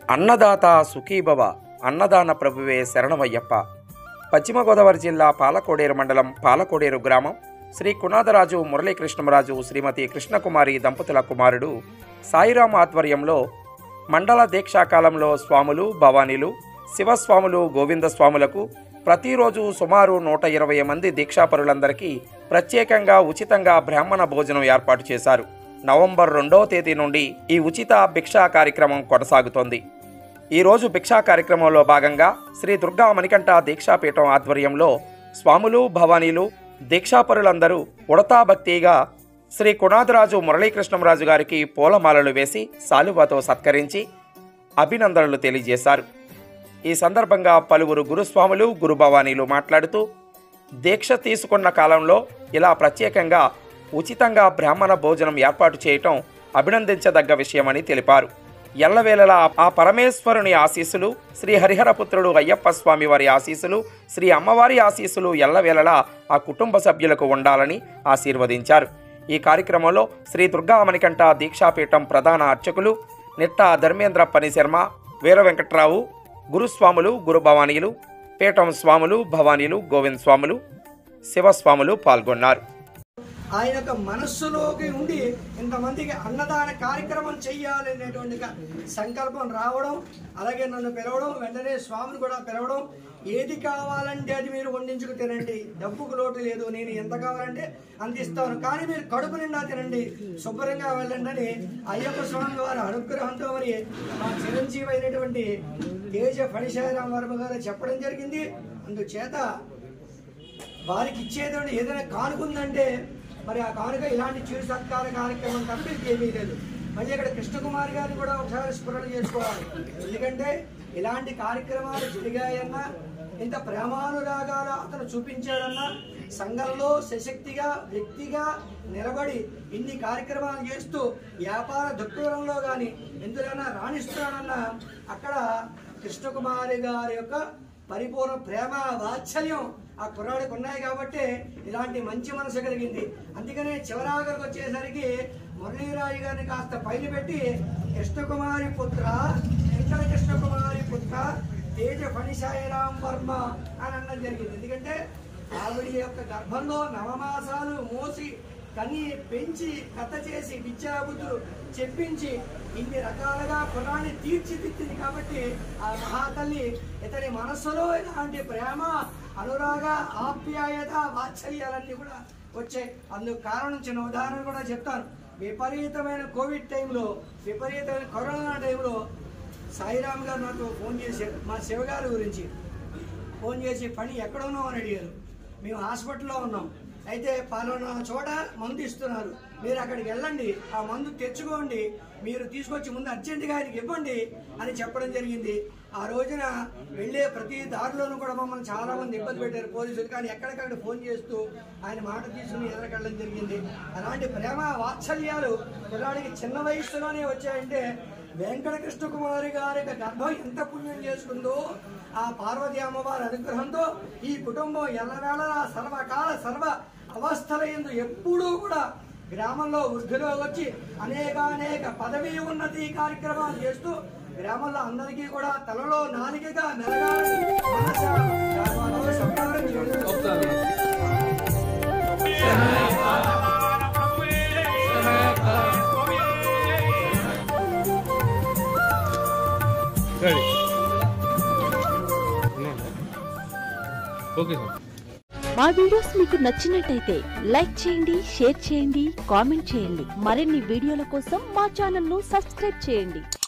అన్నదాత సుఖీభవ, అన్నదాన ప్రభువే శరణమయ్యప్ప. పశ్చిమ గోదావరి జిల్లా పాలకోడేరు మండలం పాలకోడేరు గ్రామం శ్రీ కునాదరాజు మురళీకృష్ణరాజు శ్రీమతి కృష్ణకుమారి దంపతుల కుమారుడు సాయిరాం ఆధ్వర్యంలో మండల దీక్షాకాలంలో స్వాములు, భవానీలు, శివస్వాములు, గోవిందస్వాములకు ప్రతిరోజు సుమారు 120 మంది దీక్షాపరులందరికీ ప్రత్యేకంగా ఉచితంగా బ్రాహ్మణ భోజనం ఏర్పాటు చేశారు. నవంబర్ 2వ తేదీ నుండి ఈ ఉచిత భిక్షా కార్యక్రమం కొనసాగుతోంది. ఈరోజు భిక్షా కార్యక్రమంలో భాగంగా శ్రీ దుర్గా మణికంఠ దీక్షాపీఠం ఆధ్వర్యంలో స్వాములు, భవానీలు, దీక్షాపరులందరూ ఉడతా భక్తిగా శ్రీ కునాదరాజు మురళీకృష్ణరాజు గారికి పూలమాలలు వేసి శాలువాతో సత్కరించి అభినందనలు తెలియజేశారు. ఈ సందర్భంగా పలువురు గురుస్వాములు, గురుభవానీలు మాట్లాడుతూ దీక్ష తీసుకున్న కాలంలో ఇలా ప్రత్యేకంగా ఉచితంగా బ్రాహ్మణ భోజనం ఏర్పాటు చేయటం అభినందించదగ్గ విషయమని తెలిపారు. ఎల్లవేళలా ఆ పరమేశ్వరుని ఆశీస్సులు, శ్రీ హరిహరపుత్రుడు అయ్యప్ప స్వామి వారి ఆశీస్సులు, శ్రీ అమ్మవారి ఆశీస్సులు ఎల్లవేళలా ఆ కుటుంబ సభ్యులకు ఉండాలని ఆశీర్వదించారు. ఈ కార్యక్రమంలో శ్రీ దుర్గా మణికంఠ దీక్షాపీఠం ప్రధాన అర్చకులు నిట్టా ధర్మేంద్ర పనిశర్మ, వీర వెంకట్రావు, గురుస్వాములు, గురుభవానీలు, పీఠం స్వాములు, భవానీలు, గోవింద్ స్వాములు, శివస్వాములు పాల్గొన్నారు. ఆయన యొక్క మనస్సులోకి ఉండి ఇంతమందికి అన్నదాన కార్యక్రమం చెయ్యాలనేటువంటి సంకల్పం రావడం, అలాగే నన్ను పిలవడం, వెంటనే స్వామిని కూడా పిలవడం, ఏది కావాలంటే అది మీరు వండించుకు తినండి, డబ్బుకు లోటు లేదు, నేను ఎంత కావాలంటే అంత ఇస్తాను, కానీ మీరు కడుపు నిండా తినండి, శుభ్రంగా వెళ్ళండి అని అయ్యప్ప స్వామి వారి అనుగ్రహంతో మరి మా చిరంజీవి అయినటువంటి తేజ ఫణిసాయిరాం వర్మ గారు చెప్పడం జరిగింది. అందుచేత వారికి ఇచ్చేటువంటి ఏదైనా కానుకుందంటే మరి ఆ కానుక ఇలాంటి చిరు సత్కార కార్యక్రమం తప్ప ఏమీ లేదు. మళ్ళీ ఇక్కడ కృష్ణకుమారి గారిని కూడా ఒకసారి స్మరణ చేసుకోవాలి. ఎందుకంటే ఇలాంటి కార్యక్రమాలు జరిగాయన్నా, ఇంత ప్రేమానురాగాలు అతను చూపించాడన్నా, సంఘంలో సశక్తిగా వ్యక్తిగా నిలబడి ఇన్ని కార్యక్రమాలు చేస్తూ వ్యాపార దృక్పథంలో కానీ ఎందుకైనా రాణిస్తున్నాడన్నా అక్కడ కృష్ణకుమారి గారి యొక్క పరిపూర్ణ ప్రేమ, వాత్సల్యం ఆ కుర్రాడికి ఉన్నాయి కాబట్టి ఇలాంటి మంచి మనసు కలిగింది. అందుకనే చివరాగరికి వచ్చేసరికి మురళీరాజు గారిని కాస్త పైన పెట్టి కృష్ణకుమారి పుత్ర, వెంకట కృష్ణకుమారి పుత్ర తేజ ఫణిసాయిరాం వర్మ అని అనడం జరిగింది. ఎందుకంటే ఆవిడ యొక్క గర్భంలో 9 మాసాలు మోసి కని పెంచి కథ చేసి విద్యాబుద్ధులు చెప్పించి ఇన్ని రకాలుగా కులాన్ని తీర్చిదిద్దింది కాబట్టి ఆ మహాతల్లి ఇతని మనస్సులో ఇలాంటి ప్రేమ, అనురాగ, ఆప్యాయత, వాత్సల్యాలన్నీ కూడా వచ్చాయి. అందుకు కారణం చిన్న ఉదాహరణ కూడా చెప్తాను. విపరీతమైన కోవిడ్ టైంలో, విపరీతమైన కరోనా టైంలో సాయిరాం గారు నాకు ఫోన్ చేశారు. మా శివగారి గురించి ఫోన్ చేసి పని ఎక్కడ ఉన్నాం అని అడిగారు. మేము హాస్పిటల్లో ఉన్నాం, అయితే పలానా చోట మందు ఇస్తున్నారు, మీరు అక్కడికి వెళ్ళండి, ఆ మందు తెచ్చుకోండి, మీరు తీసుకొచ్చి ముందు అర్జెంటుగా ఆయనకి ఇవ్వండి అని చెప్పడం జరిగింది. ఆ రోజున వెళ్ళే ప్రతి దారిలోనూ కూడా మమ్మల్ని చాలా మంది ఇబ్బంది పెట్టారు పోలీసులు, కానీ ఎక్కడికక్కడ ఫోన్ చేస్తూ ఆయన మాట తీసుకుని ఎదురుకెళ్ళడం జరిగింది. అలాంటి ప్రేమ, వాత్సల్యాలు పిల్లాడికి చిన్న వయసులోనే వచ్చాయంటే వెంకట కృష్ణకుమారి గారి గర్భం ఎంత పుణ్యం చేసుకుందో ఆ పార్వతీ అమ్మవారి అనుగ్రహంతో ఈ కుటుంబం ఎల్లవేళలా సర్వకాల సర్వ అవస్థలయందు ఎప్పుడూ కూడా గ్రామంలో వృద్ధిలో వచ్చి అనేక పదవీ ఉన్నతి కార్యక్రమాలు చేస్తూ గ్రామంలో అందరికీ కూడా తలలో నాలుగగా మెలగాలని సంప్రదాయం చేయడం. మా వీడియోస్ మీకు నచ్చినట్టయితే లైక్ చేయండి, షేర్ చేయండి, కామెంట్ చేయండి. మరిన్ని వీడియోల కోసం మా ఛానల్ ను సబ్స్క్రైబ్ చేయండి.